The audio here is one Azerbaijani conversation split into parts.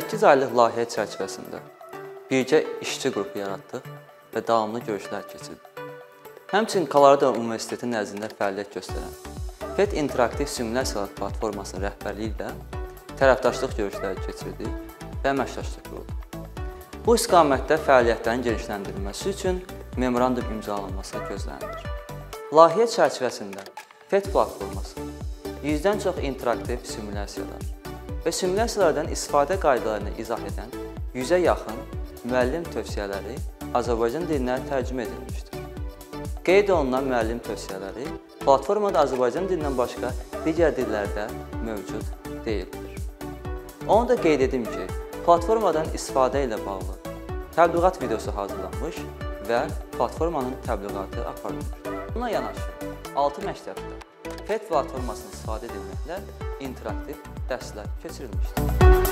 8 aylıq layihə çərçivəsində birgə işçi qrupu yaratdıq və davamlı görüşlər keçirdik. Həmçinin Colorado Universiteti nəzdində fəaliyyət göstərən FET interaktiv simulyasiyalar platformasının rəhbərliyi ilə tərəfdaşlıq görüşləri keçirdik və əməkdaşlıq quruldu. Bu istiqamətdə fəaliyyətlərin genişləndirilməsi üçün memorandum imzalanması gözlənilir. Layihə çərçivəsində FET platforması 100-dən çox interaktiv simulyasiyalar və simulyasiyalardan istifadə qaydalarını izah edən 100-ə yaxın müəllim tövsiyələri Azərbaycan dilinə tərcümə edilmişdir. Qeyd olunan müəllim tövsiyələri platformada Azərbaycan dilindən başqa digər dillərdə mövcud deyildir. Onu da qeyd edim ki, platformadan istifadə ilə bağlı təbliğat videosu hazırlanmış və platformanın təbliğatı aparılır. Buna yanaşı, 6 məktəbdə FET platformasını istifadə edilməklə interaktiv dərslər keçirilmişdir.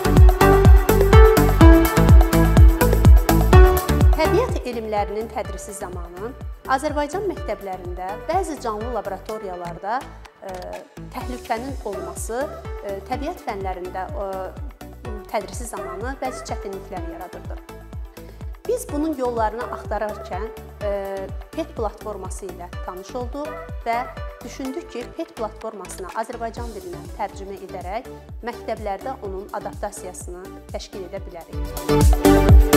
Təbiət elmlərinin tədrisi zamanı Azərbaycan məktəblərində bəzi canlı laboratoriyalarda təhlükənin olması təbiət fənlərində tədrisi zamanı bəzi çətinliklər yaradırdı. Biz bunun yollarını axtararkən PET platforması ilə tanış olduq və düşündük ki, PET platformasını Azərbaycan dilinə tərcümə edərək məktəblərdə onun adaptasiyasını təşkil edə bilərik.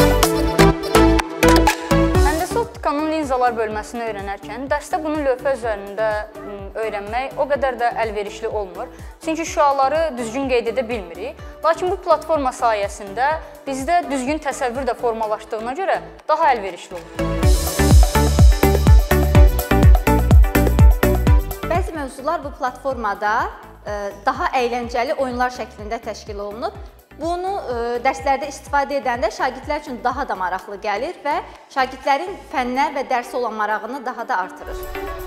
Həndəsə optikanın linzalar bölməsini öyrənərkən dərsdə bunu lövhə üzərində öyrənmək o qədər də əlverişli olmur. Çünki şüaları düzgün qeyd edə bilmirik. Lakin bu platforma sayəsində bizdə düzgün təsəvvür də formalaşdığına görə daha əlverişli olur. Bəzi mövzular bu platformada daha əyləncəli oyunlar şəklində təşkil olunub. Bunu dərslərdə istifadə edəndə şagirdlər üçün daha da maraqlı gəlir və şagirdlərin fənnə və dərsə olan marağını daha da artırır.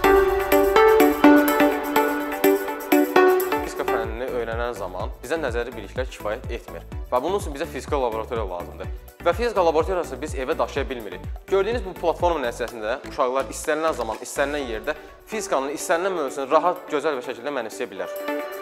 Fizika fənnini öyrənən zaman bizə nəzəri biliklər kifayət etmir və bunun üçün bizə fizika laboratoriya lazımdır. Və fizika laboratoriyası biz evə daşıya bilmirik. Gördüyünüz bu platforma nəticəsində uşaqlar istənilən zaman, istənilən yerdə fizikanın istənilən mövzusunu rahat, gözəl və şəkildə mənimsəyə bilər.